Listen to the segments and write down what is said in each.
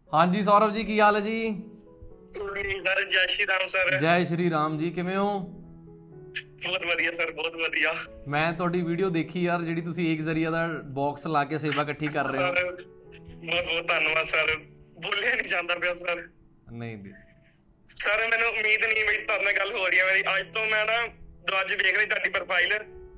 हाँ जी सौरभ जी, की हाल है जी? सर जय श्री राम सर। जय श्री राम जी, किवें हो? बहुत वधिया सर, बहुत वधिया। मैं ਤੁਹਾਡੀ ਵੀਡੀਓ ਦੇਖੀ यार, ਜਿਹੜੀ ਤੁਸੀਂ ਏਕ ਜ਼ਰੀਆ ਦਾ ਬਾਕਸ ਲਾ ਕੇ ਸੇਵਾ ਇਕੱਠੀ ਕਰ ਰਹੇ ਹੋ। ਬਹੁਤ ਬਹੁਤ ਧੰਨਵਾਦ ਸਰ। ਬੋਲਿਆ ਨਹੀਂ ਜਾਂਦਾ ਪਿਆ ਸਰ। ਨਹੀਂ ਦੀ ਸਰ ਮੈਨੂੰ ਉਮੀਦ ਨਹੀਂ ਵੀ ਤੁਹਾਡੇ ਨਾਲ ਗੱਲ ਹੋ ਰਹੀ ਹੈ ਮੇਰੀ ਅੱਜ ਤੋਂ। ਮੈਂ ਨਾ ਅੱਜ ਵੇਖ ਲਈ ਤੁਹਾਡੀ ਪ੍ਰੋਫਾਈਲ,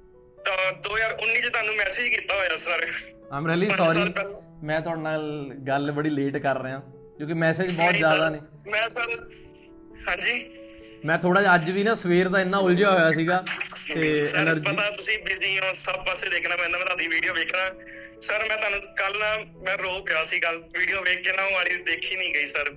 2019 ਚ ਤੁਹਾਨੂੰ ਮੈਸੇਜ ਕੀਤਾ ਹੋਇਆ ਸਰ। ਆਮ ਰੀਅਲੀ ਸੌਰੀ, ਮੈਂ ਤੁਹਾਡੇ ਨਾਲ ਗੱਲ ਬੜੀ ਲੇਟ ਕਰ ਰਿਹਾ ਕਿਉਂਕਿ ਮੈਸੇਜ ਬਹੁਤ ਜ਼ਿਆਦਾ ਨੇ। ਮੈਂ ਸਰ ਹਾਂਜੀ, ਮੈਂ ਥੋੜਾ ਜਿਹਾ ਅੱਜ ਵੀ ਨਾ ਸਵੇਰ ਦਾ ਇੰਨਾ ਉਲਝਿਆ ਹੋਇਆ ਸੀਗਾ ਤੇ એનર્ਜੀ ਪਤਾ ਤੁਸੀਂ ਬਿਜ਼ੀ ਹੋ, ਸਭ ਪਾਸੇ ਦੇਖਣਾ ਪੈਂਦਾ। ਮੈਂ ਤੁਹਾਡੀ ਵੀਡੀਓ ਵੇਖਣਾ ਸਰ। ਮੈਂ ਤੁਹਾਨੂੰ ਕੱਲ ਨਾ ਮੈਂ ਰੋ ਪਿਆ ਸੀ, ਗੱਲ ਵੀਡੀਓ ਵੇਖ ਕੇ ਨਾ ਉਹ ਵਾਲੀ ਦੇਖੀ ਨਹੀਂ ਗਈ ਸਰ।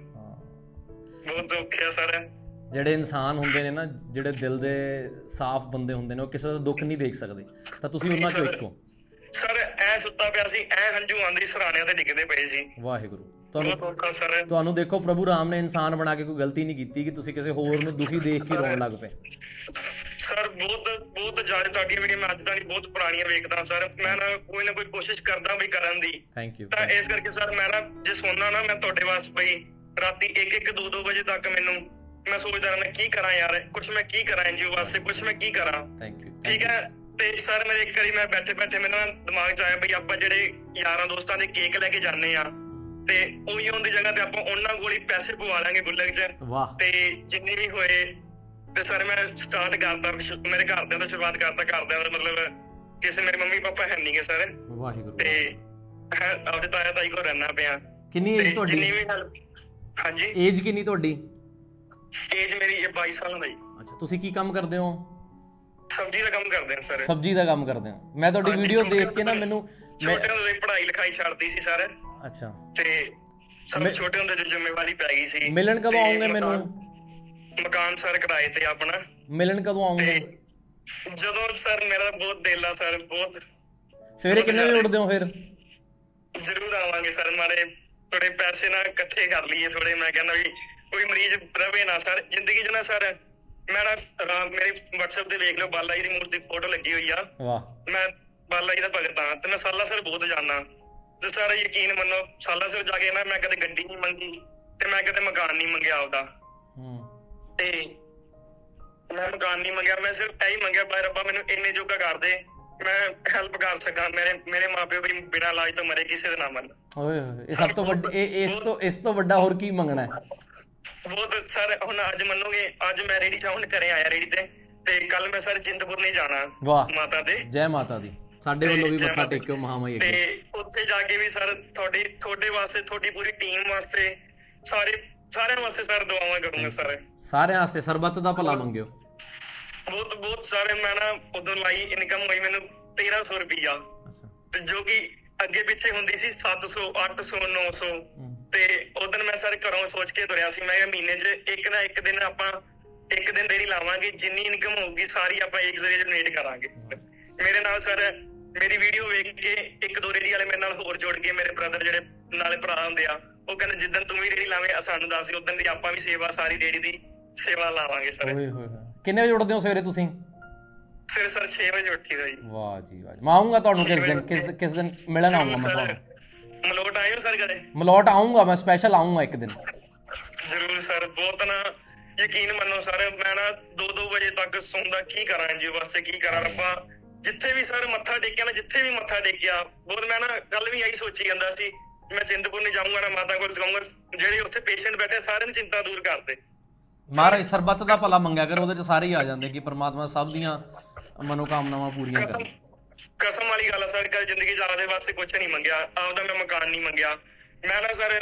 ਬਹੁਤ ਦੁੱਖ ਹੈ ਸਰ। ਜਿਹੜੇ ਇਨਸਾਨ ਹੁੰਦੇ ਨੇ ਨਾ, ਜਿਹੜੇ ਦਿਲ ਦੇ ਸਾਫ਼ ਬੰਦੇ ਹੁੰਦੇ ਨੇ, ਉਹ ਕਿਸੇ ਦਾ ਦੁੱਖ ਨਹੀਂ ਦੇਖ ਸਕਦੇ, ਤਾਂ ਤੁਸੀਂ ਉਹਨਾਂ ਚੋਂ ਇੱਕ ਹੋ ਸਰ। ਐ ਸੁੱਤਾ ਪਿਆ ਸੀ, ਐ ਹੰਝੂ ਆਂਦੀ ਸਰਾਣਿਆਂ ਤੇ ਡਿੱਗਦੇ ਪਏ ਸੀ। ਵਾਹਿਗੁਰੂ ਤੁਹਾਨੂੰ ਦੇਖੋ, ਪ੍ਰਭੂ ਰਾਮ ਨੇ ਇਨਸਾਨ ਬਣਾ ਕੇ ਕੋਈ ਗਲਤੀ ਨਹੀਂ ਕੀਤੀ ਕਿ ਤੁਸੀਂ ਕਿਸੇ ਹੋਰ ਨੂੰ ਦੁਖੀ ਦੇਖ ਕੇ ਰੋਣ ਲੱਗ ਪਏ। ਸਰ ਬਹੁਤ ਜ਼ਿਆਦਾ ਤੁਹਾਡੀਆਂ ਵੀਡੀਓ ਮੈਂ ਅੱਜ ਦਾ ਨਹੀਂ ਬਹੁਤ ਪੁਰਾਣੀਆਂ ਵੇਖਦਾ ਸਰ। ਮੈਂ ਨਾ ਕੋਈ ਕੋਸ਼ਿਸ਼ ਕਰਦਾ ਵੀ ਕਰਨ ਦੀ। Thank you. ਤਾਂ ਇਸ ਕਰਕੇ ਸਰ ਮੈਂ ਨਾ ਜੇ ਸੌਣਾ ਨਾ, ਮੈਂ ਤੁਹਾਡੇ ਵਾਸਤੇ ਬਈ ਰਾਤੀ 1-1 2-2 ਵਜੇ ਤੱਕ ਮੈਂ ਸੋਚਦਾ ਰਹਿੰਦਾ ਕੀ ਕਰਾਂ ਯਾਰ, ਕੁਛ ਮੈਂ ਕੀ ਕਰਾਂ ਐਨਜੀਓ ਵਾਸਤੇ, ਕੁਛ ਮੈਂ ਕੀ ਕਰਾਂ। Thank you. ਠੀਕ ਹੈ। ਤੇ ਸਰ ਮੇਰੇ ਇੱਕ ਵਾਰੀ ਮੈਂ ਬੈਠੇ ਮੈਨੂੰ ਦਿਮਾਗ ਚ ਆਇਆ ਬਈ ਆਪਾਂ ਜਿਹੜੇ ਯਾਰਾਂ ਦੋਸਤਾਂ ਦੇ ਕੇਕ ਲੈ ਕੇ ਜਾਂਦੇ ਆ, ਤੇ ਉਹੀ ਉਹਦੀ ਜਗ੍ਹਾ ਤੇ ਆਪਾਂ ਉਹਨਾਂ ਕੋਲ ਹੀ ਪੈਸੇ ਪਵਾ ਲਾਂਗੇ ਗੁੱਲਕ ਚ। ਤੇ ਜਿੰਨੇ ਵੀ ਹੋਏ ਤੇ ਸਰ ਮੈਂ ਸਟਾਰਟ ਕਰਦਾ, ਮੇਰੇ ਘਰਦਿਆਂ ਤੋਂ ਸ਼ੁਰੂਆਤ ਕਰਦਾ। ਘਰਦਿਆਂ ਦਾ ਮਤਲਬ ਕਿਸੇ ਮੇਰੇ ਮੰਮੀ ਪਾਪਾ ਹੈ ਨੀਗੇ ਸਰ। ਵਾਹਿਗੁਰੂ। ਤੇ ਆਪਦੇ ਤਾਇਆ ਤਾਈ ਕੋਲ ਰਹਿਣਾ ਪਿਆ। ਕਿੰਨੀ ਏਜ ਤੁਹਾਡੀ? ਜਿੰਨੀ ਵੀ ਹਾਂਜੀ, ਏਜ ਕਿੰਨੀ ਤੁਹਾਡੀ? ਏਜ ਮੇਰੀ 22 ਸਾਲ ਦਾ ਜੀ। ਅੱਛਾ, ਤੁਸੀਂ ਕੀ ਕੰਮ ਕਰਦੇ ਹੋ? ਸਬਜ਼ੀ ਦਾ ਕੰਮ ਕਰਦੇ ਹਾਂ ਸਰ। ਸਬਜ਼ੀ ਦਾ ਕੰਮ ਕਰਦੇ ਹੋ। ਮੈਂ ਤੁਹਾਡੀ ਵੀਡੀਓ ਦੇਖ ਕੇ ਨਾ ਮੈਨੂੰ ਛੋਟੇ ਹੁੰਦੇ ਪੜ੍ਹਾਈ ਲਿਖਾਈ ਛੱਡਦੀ ਸੀ ਸਰ। ਅੱਛਾ। ਤੇ ਸਭ ਛੋਟੇ ਹੁੰਦੇ ਦੀ ਜ਼ਿੰਮੇਵਾਰੀ ਪੈ ਗਈ ਸੀ। ਮਿਲਣ ਕਦੋਂ ਆਉਂਗੇ ਮੈਨੂੰ? ਮਕਾਨ ਸਰ ਕਿਰਾਏ ਤੇ ਆਪਣਾ। ਮਿਲਣ ਕਦੋਂ ਆਉਂਗੇ? ਜਦੋਂ ਸਰ ਮੇਰਾ ਬਹੁਤ ਦਿਲ ਆ ਸਰ। ਬਹੁਤ ਸਵੇਰੇ ਕਿੰਨੇ ਵਜੇ ਉੱਠਦੇ ਹੋ ਫਿਰ? ਜ਼ਰੂਰ ਆਵਾਂਗੇ ਸਰ। ਮਾਰੇ ਥੋੜੇ ਪੈਸੇ ਨਾ ਇਕੱਠੇ ਕਰ ਲਈਏ ਥੋੜੇ। ਮੈਂ ਕਹਿੰਦਾ ਵੀ ਕੋਈ ਮਰੀਜ਼ ਰਵੇ ਨਾ ਸਰ ਜ਼ਿੰਦਗੀ ਚ ਨਾ ਸਰ। ਮੈਂ ਨਾ ਮੇਰੇ WhatsApp ਤੇ ਵੇਖ ਲਓ, ਬਾਲਾ ਜੀ ਦੀ ਮੂਰਤੀ ਫੋਟੋ ਲੱਗੀ ਹੋਈ ਆ। ਵਾਹ। ਮੈਂ ਬਾਲਾ ਜੀ ਦਾ ਭਗਤ ਹਾਂ ਤੇ ਮੈਂ ਸਾਲਾ ਸਰ ਬਹੁਤ ਜਾਣਾ। ਤੇ ਸਰ ਯਕੀਨ ਮੰਨੋ, ਸਾਲਾ ਸਰ ਜਾ ਕੇ ਨਾ ਮੈਂ ਕਦੇ ਗੱਡੀ ਨਹੀਂ ਮੰਗੀ ਤੇ ਮੈਂ ਕਦੇ ਮਕਾਨ ਨਹੀਂ ਮੰਗਿਆ ਆਪਦਾ। ਤੇ ਮੈਂ ਮਕਾਨ ਨਹੀਂ ਮੰਗਿਆ, ਮੈਂ ਸਿਰਫ ਇਹੀ ਮੰਗਿਆ ਬਾਈ ਰੱਬਾ ਮੈਨੂੰ ਇੰਨੇ ਜੋਗਾ ਕਰ ਦੇ, ਮੈਂ ਹੈਲਪ ਕਰ ਸਕਾਂ। ਮੇਰੇ ਮਾਪਿਓ ਵੀ ਬਿਨਾਂ ਇਲਾਜ ਤੋਂ ਮਰੇ, ਕਿਸੇ ਦੇ ਨਾ ਮਰਨ। ਓਏ ਹੋਏ, ਸਭ ਤੋਂ ਵੱਡੀ ਇਸ ਤੋਂ ਵੱਡਾ ਹੋਰ ਕੀ ਮੰਗਣਾ ਹੈ? ਬਹੁਤ ਸਰ। ਹੁਣ ਅੱਜ ਮੰਨੋਗੇ, ਅੱਜ ਮੈਂ ਰੇੜੀ ਚ ਹੁਣ ਘਰੇ ਆਇਆ ਰੇੜੀ ਤੇ ਕੱਲ ਮੈਂ ਸਰ ਚਿੰਤਪੁਰਨੀ ਜਾਣਾ। ਵਾਹ ਮਾਤਾ ਦੇ। ਜੈ ਮਾਤਾ ਦੀ। ਸਾਡੇ ਵੱਲੋਂ ਵੀ ਮੱਥਾ ਟੇਕਿਓ ਮਹਾਮਾਈ ਅੱਗੇ। ਤੇ ਉੱਥੇ ਜਾ ਕੇ ਵੀ ਸਰ ਤੁਹਾਡੇ ਵਾਸਤੇ, ਤੁਹਾਡੀ ਪੂਰੀ ਟੀਮ ਵਾਸਤੇ, ਸਾਰਿਆਂ ਵਾਸਤੇ ਸਰ ਦੁਆਵਾਂ ਕਰੂੰਗਾ ਸਰ। ਸਾਰਿਆਂ ਵਾਸਤੇ ਸਰਬੱਤ ਦਾ ਭਲਾ ਮੰਗਿਓ। ਬਹੁਤ ਸਾਰੇ। ਮੈਂ ਨਾ ਉਦੋਂ ਲਾਈ ਇਨਕਮ ਹੋਈ ਮੈਨੂੰ 1300 ਰੁਪਇਆ, ਤੇ ਜੋ ਕਿ ਅੱਗੇ ਪਿੱਛੇ ਹੁੰਦੀ ਸੀ 700 800 900। ਤੇ ਉਦੋਂ ਮੈਂ ਸਰ ਘਰੋਂ ਸੋਚ ਕੇ ਤੁਰਿਆ ਸੀ, ਮੈਂ ਕਿਹਾ ਮਹੀਨੇ ਚ ਇੱਕ ਨਾ ਇੱਕ ਦਿਨ ਆਪਾਂ ਇੱਕ ਦਿਨ ਰੇੜੀ ਲਾਵਾਂਗੇ, ਜਿੰਨੀ ਇਨਕਮ ਹੋਊਗੀ ਸਾਰੀ ਆਪਾਂ ਇੱਕ ਜ਼ਰੀਏ ਡੋਨੇਟ ਕਰਾਂਗੇ। ਮੇਰੇ ਨਾਲ ਸਰ ਮੇਰੀ ਵੀਡੀਓ ਵੇਖ ਕੇ 1-2 ਰੇੜੀ ਵਾਲੇ ਮੇਰੇ ਨਾਲ ਹੋਰ ਜੁੜ ਗਏ। ਮੇਰੇ ਬ੍ਰਦਰ ਜਿਹੜੇ ਨਾਲੇ ਭਰਾ ਹੁੰਦੇ ਆ, ਉਹ ਕਹਿੰਦੇ ਜਿੱਦਣ ਤੂੰ ਵੀ ਰੇੜੀ ਲਾਵੇਂ ਸਾਨੂੰ ਦੱਸ, ਉਦੋਂ ਦੀ ਆਪਾਂ ਵੀ ਸੇਵਾ, ਸਾਰੀ ਰੇੜੀ ਦੀ ਸੇਵਾ ਲਾਵਾਂਗੇ ਸਰ। ਕਿੰਨੇ ਵਜੇ ਉੱਠਦੇ ਹੋ ਸਵੇਰੇ ਤੁਸੀਂ? ਸਵੇਰੇ ਸਰ 6 ਵਜੇ ਉੱਠੀ ਦਾ ਜੀ। ਵਾਹ ਜੀ ਵਾਹ। ਮੈਂ ਆਉਂਗਾ ਤੁਹਾਨੂੰ ਕਿਸ ਦਿਨ ਮਿਲਣ ਆਉਂਗਾ ਮੈਂ ਤੁਹਾਨੂੰ। ਮਲੋਟ ਆਇਓ ਸਰ ਕਦੇ? ਮਲੋਟ ਆਉਂਗਾ ਮੈਂ, ਸਪੈਸ਼ਲ ਆਉਂਗਾ ਇੱਕ ਦਿਨ ਜ਼ਰੂਰ ਸਰ। ਬਹੁਤ ਨਾ ਯਕੀਨ ਮੰਨੋ ਸਰ, ਮੈਂ ਨਾ 2-2 ਵਜੇ ਤੱਕ ਸੌਂਦਾ। ਕੀ ਕਰਾਂ ਜੀ ਵਾਸਤੇ, ਕੀ ਕਰਾਂ ਰੱਬਾ। ਜਿੱਥੇ ਵੀ ਸਰ ਮੱਥਾ ਟੇਕਿਆ ਨਾ, ਜਿੱਥੇ ਵੀ ਮੱਥਾ ਟੇਕਿਆ, ਬਹੁਤ ਮੈਂ ਨਾ ਕੱਲ ਵੀ ਇਹੀ ਸੋਚੀ ਜਾਂਦਾ ਸੀ, ਮੈਂ ਚਿੰਤਪੁਰਨੀ ਜਾਊਂਗਾ ਨਾ, ਮਾਤਾ ਕੋਲ ਜਾਊਂਗਾ, ਜਿਹੜੇ ਉੱਥੇ ਪੇਸ਼ੈਂਟ ਬੈਠੇ ਸਾਰਿਆਂ ਦੀ ਚਿੰਤਾ ਦੂਰ ਕਰਦੇ। ਮਹਾਰਾਜ ਸਰਬੱਤ ਦਾ ਭਲਾ ਮੰਗਿਆ ਕਰ, ਉਹਦੇ ਚ ਸਾਰੇ ਹੀ ਆ ਜਾਂਦੇ ਕਿ ਪ੍ਰਮਾਤਮਾ ਸਭ ਦੀਆਂ ਮਨੋਕਾਮਨਾਵਾਂ ਪੂਰੀਆਂ ਕਰੇ। ਕਸਮ ਵਾਲੀ ਗੱਲ ਆ ਸਰ, ਕਦੇ ਜ਼ਿੰਦਗੀ ਚ ਆਪਦੇ ਵਾਸਤੇ ਕੁਛ ਨਹੀਂ ਮੰਗਿਆ, ਆਪਦਾ ਮੈਂ ਮਕਾਨ ਨਹੀਂ ਮੰਗਿਆ। ਮੈਂ ਨਾ ਸਰ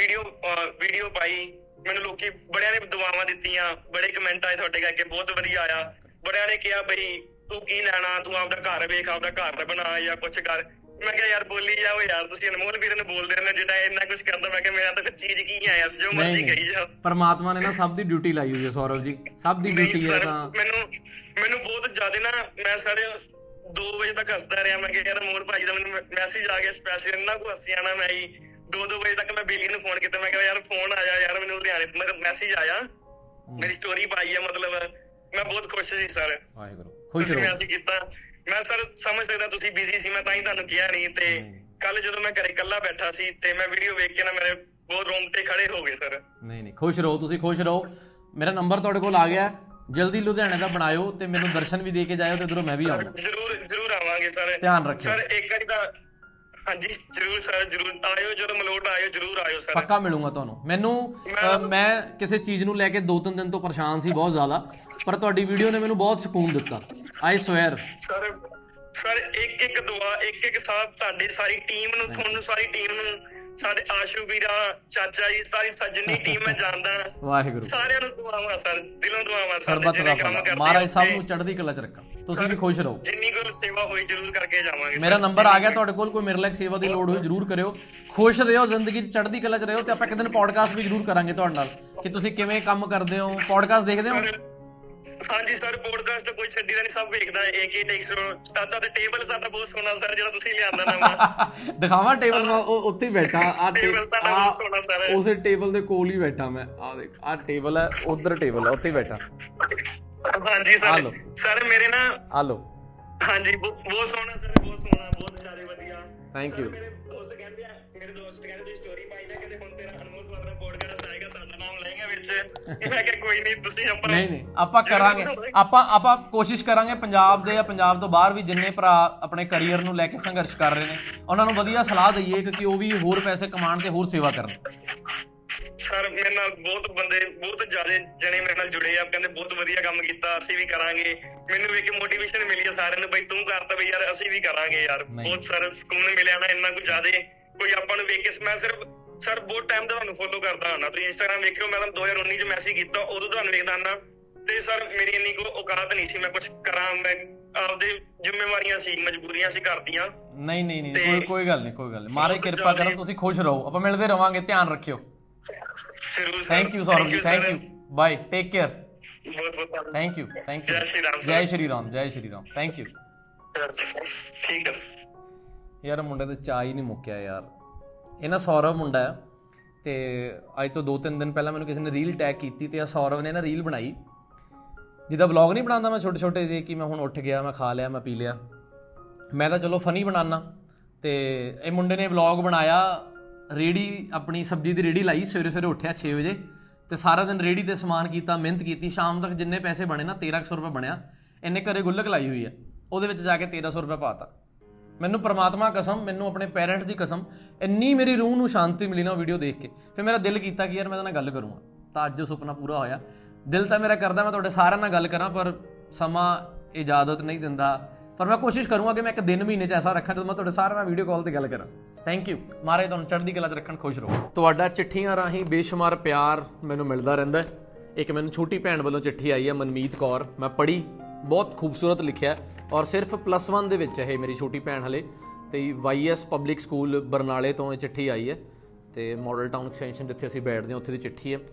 ਵੀਡੀਓ ਪਾਈ, ਮੈਨੂੰ ਲੋਕੀ ਬੜਿਆਂ ਨੇ ਦੁਆਵਾਂ ਦਿੱਤੀਆਂ, ਬੜੇ ਕਮੈਂਟ ਆਏ ਤੁਹਾਡੇ ਕਰਕੇ, ਬਹੁਤ ਵਧੀਆ ਆਇਆ। ਬੜਿਆਂ ਨੇ ਕਿਹਾ ਬਈ ਤੂੰ ਕੀ ਲੈਣਾ, ਤੂੰ ਆਪਦਾ ਘਰ ਵੇਖ, ਆਪਦਾ ਘਰ ਬਣਾ ਜਾਂ ਕੁਛ ਕਰ। ਮੈਂ ਕਿਹਾ ਯਾਰ ਬੋਲੀ ਜਾਓ ਯਾਰ, ਤੁਸੀਂ ਅਨਮੋਲ ਵੀਰ ਨੂੰ ਬੋਲਦੇ ਰਹਿੰਦੇ, ਜਿਹੜਾ ਇੰਨਾ ਕੁਛ ਕਰਦਾ। ਮੈਂ ਕਿਹਾ ਮੇਰਾ ਤਾਂ ਫਿਰ ਚੀਜ਼ ਕੀ ਹੈ ਯਾਰ, ਜੋ ਮਰਜ਼ੀ ਕਹੀ ਜਾਓ। ਪਰਮਾਤਮਾ ਨੇ ਨਾ ਸਭ ਦੀ ਡਿਊਟੀ ਲਾਈ ਹੋਈ ਹੈ ਸੌਰਵ ਜੀ, ਸਭ ਦੀ ਡਿਊਟੀ ਹੈ। ਤਾਂ ਮੈਨੂੰ ਬਹੁਤ ਜ਼ਿਆਦਾ ਨਾ, ਮੈਂ ਸਰ 2 ਵਜੇ ਤੱਕ ਹੱਸਦਾ ਰਿਹਾ। ਮੈਂ ਕਿਹਾ ਯਾਰ ਅਨਮੋਲ ਭਾਜੀ ਦਾ ਮੈਨੂੰ ਮੈਸੇਜ ਆ ਗਿਆ ਸਪੈਸ਼ਲ, ਇੰਨਾ ਕੁ ਹੱਸੀ ਆਣਾ। ਮੈਂ 2-2 ਵਜੇ ਤੱਕ ਮੈਂ ਬੇਲੀ ਨੂੰ ਫੋਨ ਕੀਤਾ, ਮੈਂ ਕਿਹਾ ਯਾਰ ਫੋਨ ਆਇਆ ਯਾਰ ਮੈਨੂੰ ਲੁਧਿਆਣੇ, ਮਤਲਬ ਮੈਸੇਜ ਆਇਆ, ਮੇਰੀ ਸਟੋਰੀ ਪਾਈ ਆ, ਮਤਲਬ ਮੈਂ ਬਹੁਤ ਖੁਸ਼ ਸੀ ਸਰ। ਤੁਸੀਂ ਮੈਸੇਜ ਕੀਤਾ, ਮੈਂ ਸਰ ਸਮਝ ਸਕਦਾ ਤੁਸੀਂ ਬਿਜ਼ੀ ਸੀ, ਮੈਂ ਤਾਂ ਹੀ ਤੁਹਾਨੂੰ ਕਿਹਾ ਨਹੀਂ। ਤੇ ਕੱਲ ਜਦੋਂ ਮੈਂ ਘਰੇ ਇਕੱਲਾ ਬੈਠਾ ਸੀ ਤੇ ਮੈਂ ਵੀਡੀਓ ਵੇਖ ਕੇ ਨਾ ਮੇਰੇ ਬਹੁਤ ਰੋਂਗਟੇ ਖੜੇ ਹੋ ਗਏ ਸਰ। ਨਹੀਂ ਖੁਸ਼ ਰਹੋ, ਤੁਸੀਂ ਖੁਸ਼ ਰਹੋ। ਮੇਰਾ ਨੰਬਰ ਤੁਹਾਡੇ ਕੋਲ ਆ ਗਿਆ, ਜਲਦੀ ਲੁਧਿਆਣੇ ਦਾ ਬਣਾਇਓ ਤੇ ਮੈਨੂੰ ਦਰਸ਼ਨ ਵੀ ਦੇ ਕੇ ਜਾਇਓ ਤੇ ਉਧਰੋਂ ਮੈਂ ਵੀ ਆਉਂਗਾ। ਜ਼ਰੂਰ ਆਵਾਂਗੇ ਸਰ। ਧਿਆਨ ਰੱਖਿਓ ਸਰ। ਇੱਕ ਵਾਰੀ ਤਾਂ ਹਾਂਜੀ ਜ਼ਰੂਰ ਸਰ, ਜ਼ਰੂਰ ਆਇਓ, ਜਦੋਂ ਮਲੋਟ ਆਇਓ ਜ਼ਰੂਰ ਆਇਓ ਸਰ। ਪੱਕਾ ਮਿਲੂੰਗਾ ਤੁਹਾਨੂੰ। ਮੈਨੂੰ ਮੈਂ ਕਿਸੇ ਚੀਜ਼ ਨੂੰ ਲੈ ਕੇ 2-3 ਦਿਨ ਤੋਂ ਪਰੇਸ਼ਾਨ ਸੀ ਬਹੁਤ ਜ਼ਿਆਦਾ, ਪਰ ਤੁਹਾਡੀ ਵੀਡੀਓ ਨੇ ਮੈਨੂੰ ਬਹੁਤ ਸਕੂਨ ਦਿੱਤਾ। ਆਈ ਸਵੇਅਰ ਸਰ ਇੱਕ ਦੁਆ, ਇੱਕ ਸਾਥ ਤੁਹਾਡੀ ਸਾਰੀ ਟੀਮ ਨੂੰ, ਤੁਹਾਨੂੰ ਸਾਰੀ ਟੀਮ ਨੂੰ, ਸਾਡੇ ਆਸ਼ੂ ਵੀਰਾ, ਚਾਚਾ ਜੀ, ਸਾਰੀ ਸੱਜਣੀ ਟੀਮ ਮੈਂ ਜਾਣਦਾ। ਵਾਹਿਗੁਰੂ ਸਾਰਿਆਂ ਨੂੰ ਦੁਆਵਾਂ ਸਰ, ਦਿਲੋਂ ਦੁਆਵਾਂ ਸਰ। ਸਰਬੱਤ ਦਾ ਭਲਾ, ਮਹਾਰਾਜ ਸਭ ਨੂੰ ਚੜ੍ਹਦੀ ਕਲਾ ਚ ਰੱਖਾ। ਤੁਸੀਂ ਵੀ ਖੁਸ਼ ਰਹੋ। ਜਿੰਨੀ ਕੁ ਸੇਵਾ ਹੋਈ ਜ਼ਰੂਰ ਕਰਕੇ ਜਾਵਾਂਗੇ। ਮੇਰਾ ਨੰਬਰ ਆ ਗਿਆ ਤੁਹਾਡੇ ਕੋਲ, ਕੋਈ ਮੇਰੇ ਲਈ ਸੇਵਾ ਦੀ ਲੋੜ ਹੋਈ ਜ਼ਰੂਰ ਕਰਿਓ। ਖੁਸ਼ ਰਹੋ, ਜ਼ਿੰਦਗੀ 'ਚ ਚੜ੍ਹਦੀ ਕਲਾ 'ਚ ਰਹੋ। ਤੇ ਆਪਾਂ ਇੱਕ ਦਿਨ ਪੋਡਕਾਸਟ ਵੀ ਜ਼ਰੂਰ ਕਰਾਂਗੇ ਤੁਹਾਡੇ ਨਾਲ ਕਿ ਤੁਸੀਂ ਕਿਵੇਂ ਕੰਮ ਕਰਦੇ ਹੋ। ਪੋਡਕਾਸਟ ਦੇਖਦੇ ਹੋ? ਹਾਂਜੀ ਸਰ, ਪੋਡਕਾਸਟ ਤਾਂ ਕੋਈ ਛੱਡੀ ਦਾ ਨਹੀਂ, ਸਭ ਵੇਖਦਾ। AK ਟੇਕਸ ਤਾਂ ਟੇਬਲ ਸਾਡਾ ਬਹੁਤ ਸੋਹਣਾ ਸਰ, ਜਿਹੜਾ ਤੁਸੀਂ ਲਿਆਂਦਾ ਨਵਾਂ। ਦਿਖਾਵਾਂ ਟੇਬਲ? ਮੈਂ ਉੱਥੇ ਹੀ ਬੈਠਾ, ਉਸੇ ਟੇਬਲ ਦੇ ਕੋਲ ਹੀ ਬੈਠਾ ਮੈਂ। ਆ ਦੇਖ, ਆ ਟੇਬਲ ਹੈ, ਉਧਰ ਟੇਬਲ ਹੈ, ਉੱਥੇ ਹੀ ਬੈਠਾ। ਹਾਂਜੀ ਸਰ। ਸਰ ਮੇਰੇ ਨਾ ਆ ਲੋ। ਹਾਂਜੀ ਬਹੁਤ ਸੋਹਣਾ ਸਰ, ਬਹੁਤ ਸੋਹਣਾ, ਬਹੁਤ ਜ਼ਿਆਦਾ ਵਧੀਆ। Thank you. ਮੇਰੇ ਦੋਸਤ ਕਹਿੰਦੇ ਤੁਸੀਂ ਸਟੋਰੀ ਪਾਈ ਨਾ ਕਿ ਹੁਣ ਤੇਰਾ ਅਨਮੋਲ ਬਾਬਰਾ ਪੋਡਕਾਸਟ ਆਏਗਾ, ਸਾਡਾ ਨਾਮ ਲਏਗਾ ਵਿੱਚ। ਮੈਂ ਕਿਹਾ ਕੋਈ ਨਹੀਂ, ਤੁਸੀਂ ਨਹੀਂ ਆਪਾਂ ਕਰਾਂਗੇ। ਆਪਾਂ ਕੋਸ਼ਿਸ਼ ਕਰਾਂਗੇ ਪੰਜਾਬ ਦੇ ਜਾਂ ਪੰਜਾਬ ਤੋਂ ਬਾਹਰ ਵੀ ਜਿੰਨੇ ਭਰਾ ਆਪਣੇ ਕਰੀਅਰ ਨੂੰ ਲੈ ਕੇ ਸੰਘਰਸ਼ ਕਰ ਰਹੇ ਨੇ, ਉਹਨਾਂ ਨੂੰ ਵਧੀਆ ਸਲਾਹ ਦਈਏ ਕਿ ਉਹ ਵੀ ਹੋਰ ਪੈਸੇ ਕਮਾਉਣ ਤੇ ਹੋਰ ਸੇਵਾ ਕਰਨ। ਸਰ ਮੇਰੇ ਨਾਲ ਬਹੁਤ ਜ਼ਿਆਦਾ ਜਣੇ ਮੇਰੇ ਨਾਲ ਜੁੜੇ ਆ, ਕਹਿੰਦੇ ਬਹੁਤ ਵਧੀਆ ਕੰਮ ਕੀਤਾ, ਅਸੀਂ ਵੀ ਕਰਾਂਗੇ। ਮੈਨੂੰ ਵੇਖ ਕੇ ਮੋਟੀਵੇਸ਼ਨ ਮਿਲੀ ਆ ਸਾਰਿਆਂ ਨੂੰ, ਬਈ ਤੂੰ ਕਰਤਾ ਬਈ ਯਾਰ, ਅਸੀਂ ਵੀ ਕਰਾਂਗੇ ਯਾਰ। ਬਹੁਤ ਸਰ ਸਕੂਨ ਮਿਲਿਆ ਨਾ, ਇੰਨਾ ਕੁ ਜ਼ਿਆਦਾ। ਕੋਈ ਆਪਾਂ ਨੂੰ ਵੇਖ ਕੇ ਮੈਂ ਸਿਰਫ ਸਰ ਬਹੁਤ ਟਾਈਮ ਤੋਂ ਤੁਹਾਨੂੰ ਫੋਲੋ ਕਰਦਾ ਹਾਂ ਨਾ, ਤੁਸੀਂ ਇੰਸਟਾਗ੍ਰਾਮ ਵੇਖਿਓ। ਮੈਂ 2019 ਚ ਮੈਸੇਜ ਕੀਤਾ, ਉਦੋਂ ਤੁਹਾਨੂੰ ਵੇਖਦਾ ਨਾ। ਤੇ ਸਰ ਮੇਰੀ ਇੰਨੀ ਕੋਈ ਔਕਾਤ ਨਹੀਂ ਸੀ ਮੈਂ ਕੁਝ ਕਰਾਂ, ਮੈਂ ਆਪਦੇ ਜ਼ਿੰਮੇਵਾਰੀਆਂ ਸੀ, ਮਜਬੂਰੀਆਂ ਸੀ ਘਰ ਦੀਆਂ। ਨਹੀਂ ਕੋਈ ਗੱਲ ਨਹੀਂ। ਮਹਾਰਾਜ ਕਿਰਪਾ ਕਰਨ, ਤੁਸੀਂ ਖੁਸ਼ ਰਹੋ। ਆਪਾਂ ਮਿਲਦੇ ਰਵਾਂਗੇ, ਧਿਆਨ ਰੱਖਿਓ। ਜ਼ਰੂਰ sir. Thank you Saurav ji, thank you, bye, take care. ਬਹੁਤ ਥੈਂਕ ਯੂ। ਜੈ ਸ਼੍ਰੀ ਰਾਮ। ਜੈ ਸ਼੍ਰੀ ਰਾਮ, ਜੈ ਸ਼੍ਰੀ ਰਾਮ। Thank you. ਠੀਕ ਹੈ ਯਾਰ, ਮੁੰਡੇ ਤੇ ਚਾਹ ਹੀ ਨਹੀਂ ਮੁੱਕਿਆ ਯਾਰ। ਇਹ ਨਾ ਸੌਰਵ ਮੁੰਡਾ ਹੈ, ਤੇ ਅੱਜ ਤੋਂ 2-3 ਦਿਨ ਪਹਿਲਾਂ ਮੈਨੂੰ ਕਿਸੇ ਨੇ ਰੀਲ ਟੈਗ ਕੀਤੀ, ਤੇ ਆ ਸੌਰਵ ਨੇ ਨਾ ਰੀਲ ਬਣਾਈ। ਜਿੱਦਾਂ ਵਲੌਗ ਨਹੀਂ ਬਣਾਉਂਦਾ ਮੈਂ ਛੋਟੇ ਜਿਹੇ, ਕਿ ਮੈਂ ਹੁਣ ਉੱਠ ਗਿਆ, ਮੈਂ ਖਾ ਲਿਆ, ਮੈਂ ਪੀ ਲਿਆ। ਮੈਂ ਤਾਂ ਚਲੋ ਫਨੀ ਬਣਾਉਣਾ, ਤੇ ਇਹ ਮੁੰਡੇ ਨੇ ਵਲੌਗ ਬਣਾਇਆ। ਰੇਹੜੀ, ਆਪਣੀ ਸਬਜ਼ੀ ਦੀ ਰੇਹੜੀ ਲਾਈ, ਸਵੇਰੇ ਉੱਠਿਆ 6 ਵਜੇ, ਤੇ ਸਾਰਾ ਦਿਨ ਰੇਹੜੀ ਤੇ ਸਮਾਨ ਕੀਤਾ, ਮਿਹਨਤ ਕੀਤੀ। ਸ਼ਾਮ ਤੱਕ ਜਿੰਨੇ ਪੈਸੇ ਬਣੇ ਨਾ, 1300 ਰੁਪਏ ਬਣਿਆ। ਇਹਨੇ ਘਰੇ ਗੁੱਲਕ ਲਾਈ ਹੋਈ ਹੈ, ਉਹਦੇ ਵਿੱਚ ਜਾ ਕੇ 1300 ਰੁਪਏ ਪਾਤਾ। ਮੈਨੂੰ ਪਰਮਾਤਮਾ ਕਸਮ, ਮੈਨੂੰ ਆਪਣੇ ਪੇਰੈਂਟਸ ਦੀ ਕਸਮ, ਇੰਨੀ ਮੇਰੀ ਰੂਹ ਨੂੰ ਸ਼ਾਂਤੀ ਮਿਲੀ ਨਾ ਉਹ ਵੀਡੀਓ ਦੇਖ ਕੇ। ਫਿਰ ਮੇਰਾ ਦਿਲ ਕੀਤਾ ਕਿ ਯਾਰ ਮੈਂ ਇਹਦੇ ਨਾਲ ਗੱਲ ਕਰੂੰਗਾ, ਤਾਂ ਅੱਜ ਉਹ ਸੁਪਨਾ ਪੂਰਾ ਹੋਇਆ। ਦਿਲ ਤਾਂ ਮੇਰਾ ਕਰਦਾ ਮੈਂ ਤੁਹਾਡੇ ਸਾਰਿਆਂ ਨਾਲ ਗੱਲ ਕਰਾਂ, ਪਰ ਸਮਾਂ ਇਜਾਜ਼ਤ ਨਹੀਂ ਦਿੰਦਾ। ਪਰ ਮੈਂ ਕੋਸ਼ਿਸ਼ ਕਰੂੰਗਾ ਕਿ ਮੈਂ ਇੱਕ ਦਿਨ ਮਹੀਨੇ 'ਚ ਐਸਾ ਰੱਖਾਂ ਜਦੋਂ ਮੈਂ ਤੁਹਾਡੇ ਸਾਰਿਆਂ ਨਾਲ ਵੀਡੀਓ ਕਾਲ 'ਤੇ ਗੱਲ ਕਰਾਂ। Thank you. ਮਹਾਰਾਜ ਤੁਹਾਨੂੰ ਚੜ੍ਹਦੀ ਕਲਾ 'ਚ ਰੱਖਣ, ਖੁਸ਼ ਰਹੋ। ਤੁਹਾਡਾ ਚਿੱਠੀਆਂ ਰਾਹੀਂ ਬੇਸ਼ੁਮਾਰ ਪਿਆਰ ਮੈਨੂੰ ਮਿਲਦਾ ਰਹਿੰਦਾ। ਇੱਕ ਮੈਨੂੰ ਛੋਟੀ ਭੈਣ ਵੱਲੋਂ ਚਿੱਠੀ ਆਈ ਹੈ, ਮਨਮੀਤ ਕੌਰ। ਮੈਂ ਪੜ੍ਹੀ, ਬਹੁਤ ਖੂਬਸੂਰਤ ਲਿਖਿਆ, ਔਰ ਸਿਰਫ +1 ਦੇ ਵਿੱਚ ਇਹ ਮੇਰੀ ਛੋਟੀ ਭੈਣ ਹਲੇ। ਤੇ YS ਪਬਲਿਕ ਸਕੂਲ ਬਰਨਾਲੇ ਤੋਂ ਇਹ ਚਿੱਠੀ ਆਈ ਹੈ, ਤੇ ਮਾਡਲ ਟਾਊਨ ਐਕਸਟੈਂਸ਼ਨ ਜਿੱਥੇ ਅਸੀਂ ਬੈਠਦੇ ਹਾਂ ਉੱਥੇ ਦੀ ਚਿੱਠੀ ਹੈ।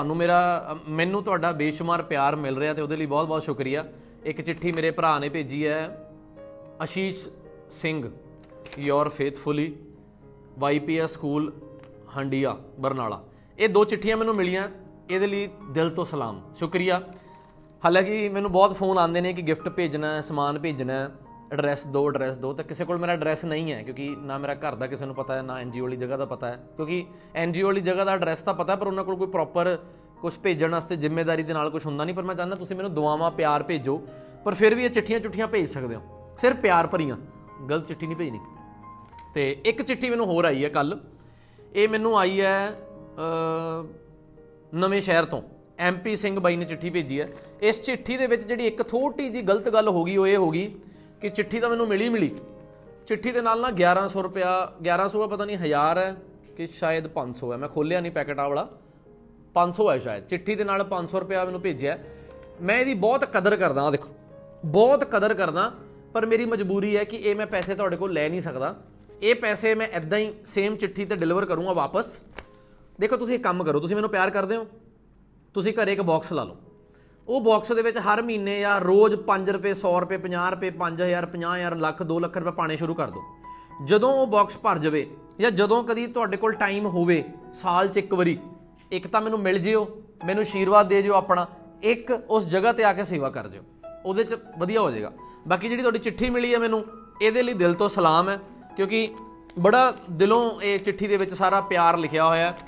ਮੈਨੂੰ ਤੁਹਾਡਾ ਬੇਸ਼ੁਮਾਰ ਪਿਆਰ ਮਿਲ ਰਿਹਾ, ਤੇ ਉਹਦੇ ਲਈ ਬਹੁਤ ਬਹੁਤ ਸ਼ੁਕਰੀਆ। ਇੱਕ ਚਿੱਠੀ ਮੇਰੇ ਭਰਾ ਨੇ ਭੇਜੀ ਹੈ, Ashish Singh, your faithfully, YPS school Handiaya Barnala. ਇਹ 2 ਚਿੱਠੀਆਂ ਮੈਨੂੰ ਮਿਲੀਆਂ, ਇਹਦੇ ਲਈ ਦਿਲ ਤੋਂ ਸਲਾਮ, ਸ਼ੁਕਰੀਆ। ਹਾਲਾਂਕਿ ਮੈਨੂੰ ਬਹੁਤ ਫੋਨ ਆਉਂਦੇ ਨੇ ਕਿ ਗਿਫਟ ਭੇਜਣਾ, ਸਮਾਨ ਭੇਜਣਾ, ਐਡਰੈਸ ਦਿਓ, ਤਾਂ ਕਿਸੇ ਕੋਲ ਮੇਰਾ ਐਡਰੈਸ ਨਹੀਂ ਹੈ, ਕਿਉਂਕਿ ਨਾ ਮੇਰਾ ਘਰ ਦਾ ਕਿਸੇ ਨੂੰ ਪਤਾ ਹੈ, ਨਾ NGO ਵਾਲੀ ਜਗ੍ਹਾ ਦਾ ਪਤਾ ਹੈ। ਕਿਉਂਕਿ NGO ਵਾਲੀ ਜਗ੍ਹਾ ਦਾ ਐਡਰੈਸ ਤਾਂ ਪਤਾ, ਪਰ ਉਹਨਾਂ ਕੋਲ ਕੋਈ ਪ੍ਰੋਪਰ ਕੁਛ ਭੇਜਣ ਵਾਸਤੇ ਜ਼ਿੰਮੇਵਾਰੀ ਦੇ ਨਾਲ ਕੁਛ ਹੁੰਦਾ ਨਹੀਂ। ਪਰ ਮੈਂ ਚਾਹੁੰਦਾ ਤੁਸੀਂ ਮੈਨੂੰ ਦੁਆਵਾਂ, ਪਿਆਰ ਭੇਜੋ। ਪਰ ਫਿਰ ਵੀ ਇਹ ਚਿੱਠੀਆਂ ਭੇਜ ਸਕਦੇ ਹੋ, ਸਿਰਫ ਪਿਆਰ ਭਰੀਆਂ, ਗਲਤ ਚਿੱਠੀ ਨਹੀਂ ਭੇਜਣੀ। ਤੇ ਇੱਕ ਚਿੱਠੀ ਮੈਨੂੰ ਹੋਰ ਆਈ ਹੈ ਕੱਲ੍ਹ, ਇਹ ਮੈਨੂੰ ਆਈ ਹੈ ਨਵੇਂ ਸ਼ਹਿਰ ਤੋਂ, MP ਸਿੰਘ ਬਾਈ ਨੇ ਚਿੱਠੀ ਭੇਜੀ ਹੈ। ਇਸ ਚਿੱਠੀ ਦੇ ਵਿੱਚ ਜਿਹੜੀ ਇੱਕ ਥੋੜੀ ਜਿਹੀ ਗਲਤ ਗੱਲ ਹੋ ਗਈ, ਉਹ ਇਹ ਹੋ ਗਈ ਕਿ ਚਿੱਠੀ ਤਾਂ ਮੈਨੂੰ ਮਿਲੀ, ਚਿੱਠੀ ਦੇ ਨਾਲ ਨਾ 1100 ਰੁਪਇਆ, 1100 ਪਤਾ ਨਹੀਂ 1000 ਹੈ ਕਿ ਸ਼ਾਇਦ 500 ਹੈ, ਮੈਂ ਖੋਲਿਆ ਨਹੀਂ ਪੈਕਟ ਆ ਵਾਲਾ, 500 ਹੈ ਸ਼ਾਇਦ। ਚਿੱਠੀ ਦੇ ਨਾਲ 500 ਰੁਪਇਆ ਮੈਨੂੰ ਭੇਜਿਆ। ਮੈਂ ਇਹਦੀ ਬਹੁਤ ਕਦਰ ਕਰਦਾ, ਆ ਦੇਖੋ, ਬਹੁਤ ਕਦਰ ਕਰਦਾ, ਪਰ ਮੇਰੀ ਮਜਬੂਰੀ ਹੈ ਕਿ ਇਹ ਮੈਂ ਪੈਸੇ ਤੁਹਾਡੇ ਕੋਲ ਲੈ ਨਹੀਂ ਸਕਦਾ। ਇਹ ਪੈਸੇ ਮੈਂ ਇੱਦਾਂ ਹੀ ਸੇਮ ਚਿੱਠੀ ਤੇ ਡਿਲੀਵਰ ਕਰੂੰਗਾ ਵਾਪਸ। ਦੇਖੋ, ਤੁਸੀਂ ਇੱਕ ਕੰਮ ਕਰੋ, ਤੁਸੀਂ ਮੈਨੂੰ ਪਿਆਰ ਕਰਦੇ ਹੋ, ਤੁਸੀਂ ਘਰੇ ਇੱਕ ਬਾਕਸ ਲਾ ਲਓ। ਉਹ ਬਾਕਸ ਦੇ ਵਿੱਚ ਹਰ ਮਹੀਨੇ ਜਾਂ ਰੋਜ਼ 5 ਰੁਪਏ, 100 ਰੁਪਏ, 50 ਰੁਪਏ, 5000, 50000, ਲੱਖ, 2 ਲੱਖ ਰੁਪਏ ਪਾਣੇ ਸ਼ੁਰੂ ਕਰ ਦਿਓ। ਜਦੋਂ ਉਹ ਬਾਕਸ ਭਰ ਜਾਵੇ, ਜਾਂ ਜਦੋਂ ਕਦੀ ਤੁਹਾਡੇ ਕੋਲ ਟਾਈਮ ਹੋਵੇ, ਸਾਲ 'ਚ ਇੱਕ ਵਾਰੀ, ਇੱਕ ਤਾਂ ਮੈਨੂੰ ਮਿਲ ਜਿਓ, ਮੈਨੂੰ ਆਸ਼ੀਰਵਾਦ ਦੇ ਜਿਓ ਆਪਣਾ, ਇੱਕ ਉਸ ਜਗ੍ਹਾ ਤੇ ਆ ਕੇ ਸੇਵਾ ਕਰ ਜਿਓ, ਉਹਦੇ 'ਚ ਵਧੀਆ ਹੋ ਜਾਏਗਾ। ਬਾਕੀ ਜਿਹੜੀ ਤੁਹਾਡੀ ਚਿੱਠੀ ਮਿਲੀ ਹੈ ਮੈਨੂੰ, ਇਹਦੇ ਲਈ ਦਿਲ ਤੋਂ ਸਲਾਮ ਹੈ, ਕਿਉਂਕਿ ਬੜਾ ਦਿਲੋਂ ਇਹ ਚਿੱਠੀ ਦੇ ਵਿੱਚ ਸਾਰਾ ਪਿਆਰ ਲਿਖਿਆ ਹੋਇਆ।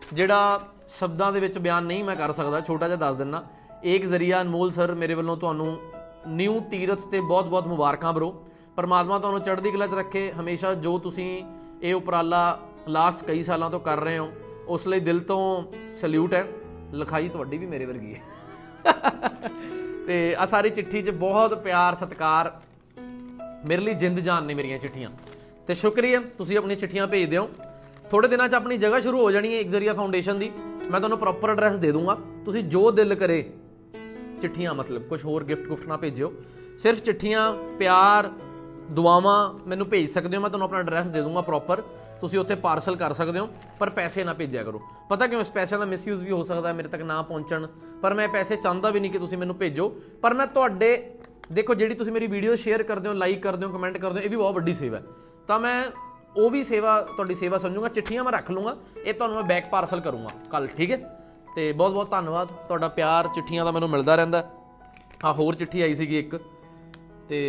ਜਿਹੜਾ ਸ਼ਬਦਾਂ ਦੇ ਵਿੱਚ ਬਿਆਨ ਨਹੀਂ ਮੈਂ ਕਰ ਸਕਦਾ, ਛੋਟਾ ਜਿਹਾ ਦੱਸ ਦਿੰਦਾ। ਏਕ ਜ਼ਰੀਆ ਅਨਮੋਲ ਸਰ, ਮੇਰੇ ਵੱਲੋਂ ਤੁਹਾਨੂੰ ਨਿਊ ਤੀਰਥ ਤੇ ਬਹੁਤ ਬਹੁਤ ਮੁਬਾਰਕਾਂ ਬਰੋ। ਪਰਮਾਤਮਾ ਤੁਹਾਨੂੰ ਚੜ੍ਹਦੀ ਕਲਾ 'ਚ ਰੱਖੇ ਹਮੇਸ਼ਾ। ਜੋ ਤੁਸੀਂ ਇਹ ਉਪਰਾਲਾ ਲਾਸਟ ਕਈ ਸਾਲਾਂ ਤੋਂ ਕਰ ਰਹੇ ਹੋ ਉਸ ਲਈ ਦਿਲ ਤੋਂ ਸੈਲਿਊਟ ਹੈ। ਲਿਖਾਈ ਤੁਹਾਡੀ ਵੀ ਮੇਰੇ ਵਰਗੀ ਹੈ ਤੇ ਆ ਸਾਰੀ ਚਿੱਠੀ 'ਚ ਬਹੁਤ ਪਿਆਰ ਸਤਿਕਾਰ, ਮੇਰੇ ਲਈ ਜਿੰਦ ਜਾਨ ਨੇ ਮੇਰੀਆਂ ਚਿੱਠੀਆਂ। ਤੇ ਸ਼ੁਕਰੀਆ, ਤੁਸੀਂ ਆਪਣੀਆਂ ਚਿੱਠੀਆਂ ਭੇਜ ਦਿਓ। ਥੋੜੇ ਦਿਨਾਂ 'ਚ ਆਪਣੀ ਜਗ੍ਹਾ ਸ਼ੁਰੂ ਹੋ ਜਾਣੀ ਹੈ ਇੱਕ ਜ਼ਰੀਆ ਫਾਊਂਡੇਸ਼ਨ ਦੀ। ਮੈਂ ਤੁਹਾਨੂੰ ਪ੍ਰੋਪਰ ਐਡਰੈਸ ਦੇ ਦੂੰਗਾ, ਤੁਸੀਂ ਜੋ ਦਿਲ ਕਰੇ ਚਿੱਠੀਆਂ, ਮਤਲਬ ਕੁਝ ਹੋਰ ਗਿਫਟ ਨਾ ਭੇਜਿਓ, ਸਿਰਫ ਚਿੱਠੀਆਂ, ਪਿਆਰ, ਦੁਆਵਾਂ ਮੈਨੂੰ ਭੇਜ ਸਕਦੇ ਹੋ। ਮੈਂ ਤੁਹਾਨੂੰ ਆਪਣਾ ਐਡਰੈਸ ਦੇ ਦੂੰਗਾ ਪ੍ਰੋਪਰ, ਤੁਸੀਂ ਉੱਥੇ ਪਾਰਸਲ ਕਰ ਸਕਦੇ ਹੋ, ਪਰ ਪੈਸੇ ਨਾ ਭੇਜਿਆ ਕਰੋ। ਪਤਾ ਕਿਉਂ? ਇਸ ਪੈਸਿਆਂ ਦਾ ਮਿਸਯੂਜ਼ ਵੀ ਹੋ ਸਕਦਾ, ਮੇਰੇ ਤੱਕ ਨਾ ਪਹੁੰਚਣ, ਪਰ ਮੈਂ ਪੈਸੇ ਚਾਹੁੰਦਾ ਵੀ ਨਹੀਂ ਕਿ ਤੁਸੀਂ ਮੈਨੂੰ ਭੇਜੋ। ਪਰ ਮੈਂ ਤੁਹਾਡੇ, ਦੇਖੋ ਜਿਹੜੀ ਤੁਸੀਂ ਮੇਰੀ ਵੀਡੀਓ ਸ਼ੇਅਰ ਕਰਦੇ ਹੋ, ਲਾਈਕ ਕਰਦੇ ਹੋ, ਕਮੈਂਟ ਕਰਦੇ ਹੋ, ਇਹ ਵੀ ਬਹੁਤ ਵੱਡੀ ਸੇਵਾ ਹੈ। ਤਾਂ ਮੈਂ ਉਹ ਵੀ ਸੇਵਾ, ਤੁਹਾਡੀ ਸੇਵਾ ਸਮਝੂਗਾ। ਚਿੱਠੀਆਂ ਮੈਂ ਰੱਖ ਲੂੰਗਾ, ਇਹ ਤੁਹਾਨੂੰ ਮੈਂ ਬੈਕ ਪਾਰਸਲ ਕਰੂੰਗਾ ਕੱਲ, ਠੀਕ ਹੈ? ਤੇ ਬਹੁਤ ਬਹੁਤ ਧੰਨਵਾਦ, ਤੁਹਾਡਾ ਪਿਆਰ ਚਿੱਠੀਆਂ ਦਾ ਮੈਨੂੰ ਮਿਲਦਾ ਰਹਿੰਦਾ। ਹਾਂ, ਹੋਰ ਚਿੱਠੀ ਆਈ ਸੀਗੀ ਇੱਕ, ਤੇ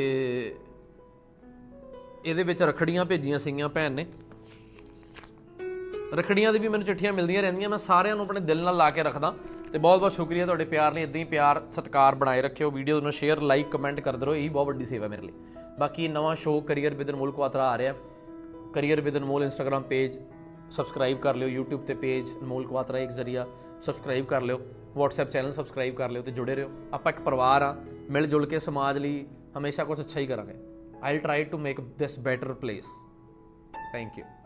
ਇਹਦੇ ਵਿੱਚ ਰੱਖੜੀਆਂ ਭੇਜੀਆਂ ਸੀਗੀਆਂ ਭੈਣ ਨੇ। ਰੱਖੜੀਆਂ ਦੀ ਵੀ ਮੈਨੂੰ ਚਿੱਠੀਆਂ ਮਿਲਦੀਆਂ ਰਹਿੰਦੀਆਂ, ਮੈਂ ਸਾਰਿਆਂ ਨੂੰ ਆਪਣੇ ਦਿਲ ਨਾਲ ਲਾ ਕੇ ਰੱਖਦਾ। ਤੇ ਬਹੁਤ ਬਹੁਤ ਸ਼ੁਕਰੀਆ ਤੁਹਾਡੇ ਪਿਆਰ ਲਈ, ਇੱਦਾਂ ਹੀ ਪਿਆਰ ਸਤਿਕਾਰ ਬਣਾਏ ਰੱਖਿਓ। ਵੀਡੀਓ ਨੂੰ ਸ਼ੇਅਰ, ਲਾਈਕ, ਕਮੈਂਟ ਕਰਦੇ ਰਹੋ, ਇਹੀ ਬਹੁਤ ਵੱਡੀ ਸੇਵਾ ਮੇਰੇ ਲਈ। ਬਾਕੀ ਨਵਾਂ show career with Anmol Kwatra ਆ ਰਿਹਾ, career with Anmol Instagram page subscribe ਕਰ ਲਿਓ, YouTube ਤੇ ਪੇਜ ਅਨਮੋਲ ਕੁਆਤਰਾ ਇੱਕ ਜ਼ਰੀਆ ਸਬਸਕ੍ਰਾਈਬ ਕਰ ਲਿਓ, WhatsApp ਚੈਨਲ ਸਬਸਕ੍ਰਾਈਬ ਕਰ ਲਿਓ ਤੇ ਜੁੜੇ ਰਹੋ। ਆਪਾਂ ਇੱਕ ਪਰਿਵਾਰ ਆ, ਮਿਲ ਜੁਲ ਕੇ ਸਮਾਜ ਲਈ ਹਮੇਸ਼ਾ ਕੁਝ ਅੱਛਾ ਹੀ ਕਰਾਂਗੇ। I will try to make this better place. Thank you.